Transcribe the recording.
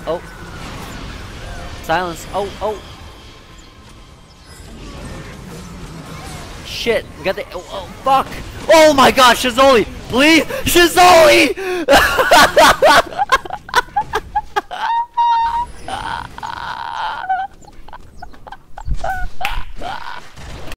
Oh. Silence. Oh, oh. Shit. We got the. Oh, oh, fuck. Oh my gosh, Shizoli. Please. Shizoli!